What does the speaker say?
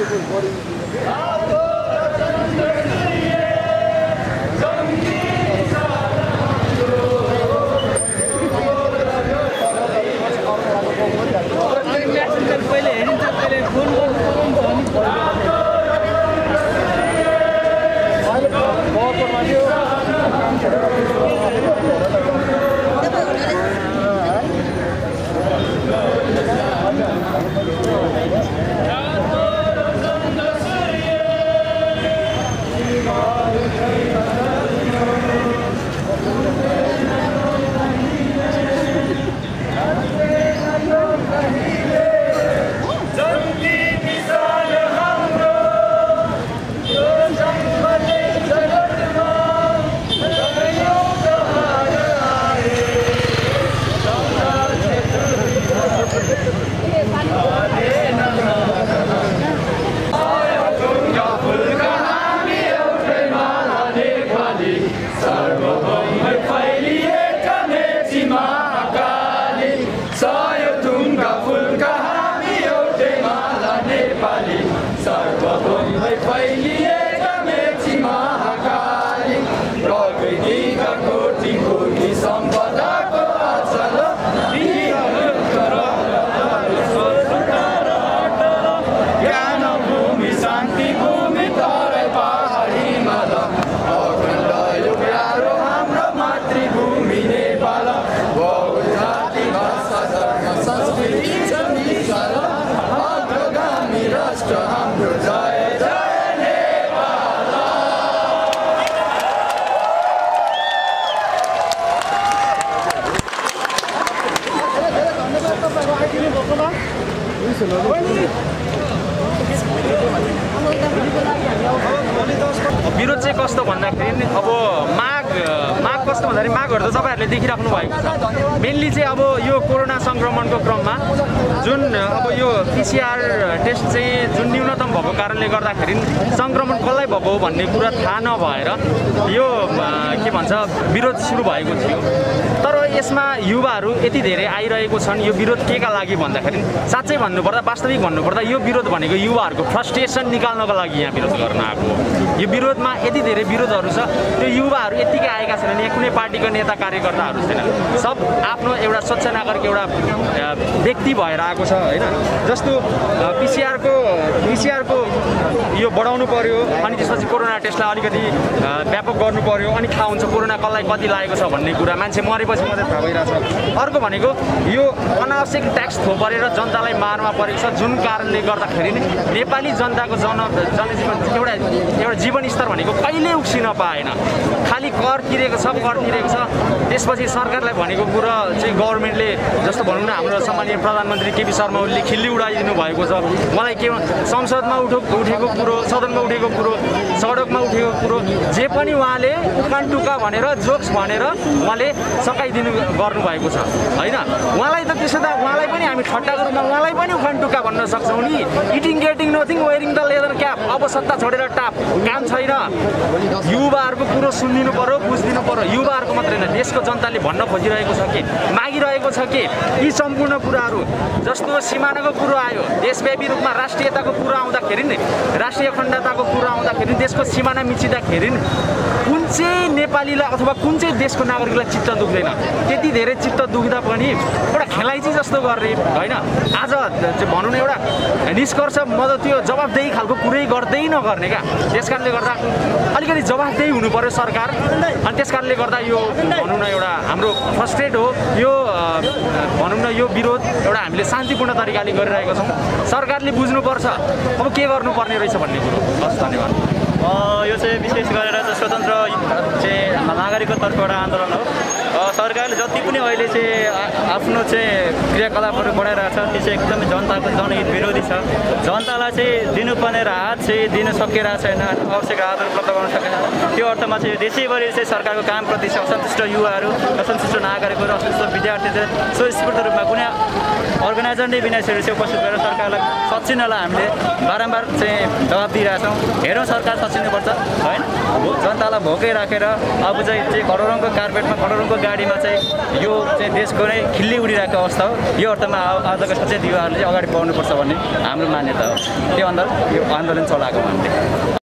विरोध चाहिँ कस्तो भन्दाखेरि नि अब माग कस्तो भन्दाखेरि मागहरू त तपाईँहरूले देखिराख्नु भएको छ। मेनली चाहिँ अब यो कोरोना सङ्क्रमणको क्रममा जुन अब यो पिसिआर टेस्ट चाहिँ जुन न्यूनतम भएको कारणले गर्दाखेरि सङ्क्रमण कसलाई भएको हो भन्ने कुरा थाहा नभएर यो के भन्छ विरोध सुरु भएको थियो। तर यसमा युवाहरू यति धेरै आइरहेको छन्। यो विरोध के का लागि भन्दाखेरि साँच्चै भन्नुपर्दा वास्तविक भन्नुपर्दा यो विरोध भनेको युवाहरूको फ्रस्ट्रेसन निकाल्नको लागि यहाँ विरोध गर्न आएको हो। यो विरोधमा यति धेरै विरोधहरू छ। त्यो युवाहरू यतिकै आएका छैनन्। यहाँ कुनै पार्टीको नेता कार्यकर्ताहरू छैनन्। सब आफ्नो एउटा स्वच्छ नागरिक एउटा व्यक्ति भएर आएको छ होइन। जस्तो पिसिआरको यो बढाउनु पर्यो अनि त्यसपछि कोरोना टेस्टलाई अलिकति व्यापक गर्नु पर्यो अनि थाहा हुन्छ कोरोना कसलाई कति लागेको छ भन्ने कुरा मान्छे मरेपछि मात्रै थाहा भइरहेछ। अर्को भनेको यो अनावश्यक ट्याक्स थोपरेर जनतालाई मारमा परेको छ जुन कारणले गर्दाखेरि नि नेपाली जनताको जनजीवन एउटा जीवनस्तर भनेको कहिले उक्सिन पाएन। खालि कर तिरेको छ त्यसपछि सरकारलाई भनेको कुरा चाहिँ गभर्मेन्टले जस्तो भनौँ न हाम्रो सम्माननीय प्रधानमन्त्री केपी शर्मा ओलीले खिल्ली उडाइदिनु भएको छ। मलाई के संसदमा उठेको कुरो सदनमा उठेको कुरो सडकमा उठेको कुरो जे पनि उहाँले उखान टुक्का भनेर जोक्स भनेर उहाँले सकाइदिनु गर्नुभएको छ होइन। उहाँलाई त त्यसो त उहाँलाई पनि हामी ठट्टाको रूपमा उहाँलाई पनि उखान टुक्का भन्न सक्छौँ नि। Eating getting nothing wearing the leather cap. अब सत्ता छोडेर टाप काम छैन। युवाहरूको कुरो सुनिदिनु पर्यो बुझिदिनु पर्यो। युवाहरूको मात्रै होइन देशको जनताले भन्न खोजिरहेको छ कि मागिरहेको छ कि यी सम्पूर्ण कुराहरू जस्तो सिमानाको कुरो आयो देशव्यापी रूपमा राष्ट्रियताको कुरो आउँदाखेरि नि राष्ट्रिय अखण्डताको कुरो आउँदाखेरि देशको सिमाना मिचिँदाखेरि कुन चाहिँ नेपालीलाई अथवा कुन चाहिँ देशको नागरिकलाई चित्त दुख्दैन। त्यति धेरै चित्त दुख्दा पनि एउटा खेलाइची जस्तो गर्ने होइन। आज भनौँ न एउटा निष्कर्ष म त त्यो जवाबदेही खालको कुरै गर्दै नगर्ने क्या। त्यस कारणले गर्दा अलिकति जवाबदेही हुनु पर्यो सरकार। अनि त्यस कारणले गर्दा यो भनौँ न एउटा हाम्रो फ्रस्ट्रेट हो यो भनौँ न यो विरोध एउटा हामीले शान्तिपूर्ण तरिकाले गरिरहेका छौँ। सरकारले बुझ्नुपर्छ अब के गर्नुपर्ने रहेछ भन्ने कुरो। हस् धन्यवाद। यो चाहिँ विशेष गरेर चाहिँ स्वतन्त्र चाहिँ नागरिकको तर्फबाट आन्दोलन हो। सरकारले जति पनि अहिले चाहिँ आफ्नो चाहिँ क्रियाकलापहरू बढाइरहेको छ त्यो चाहिँ एकदमै जनताको जनहित विरोधी छ। जनतालाई चाहिँ दिनुपर्ने राहत चाहिँ दिन सकिरहेको छैन। आवश्यक राहतहरू उपलब्ध गर्न सकेन। त्यो अर्थमा चाहिँ देशैभरि चाहिँ सरकारको कामप्रति चाहिँ असन्तुष्ट युवाहरू असन्तुष्ट नागरिकहरू असन्तुष्ट विद्यार्थी चाहिँ स्वस्फूर्त रूपमा कुनै अर्गनाइजर नै बिना चाहिँ उपस्थित गरेर सरकारलाई सचिनलाई हामीले बारम्बार चाहिँ जवाब दिइरहेछौँ। हेरौँ सरकार सचिनुपर्छ होइन। जनतालाई भोकै राखेर अब चाहिँ करोडौँको कार्पेटमा करोडौँको अगाडिमा चाहिँ यो चाहिँ देशको नै खिल्ली उडिरहेको अवस्था हो। यो अर्थमा आजको सचेत युवाहरूले चाहिँ अगाडि बढ्नुपर्छ भन्ने हाम्रो मान्यता हो। त्यो अन्त यो आन्दोलन चलाएको भन्ने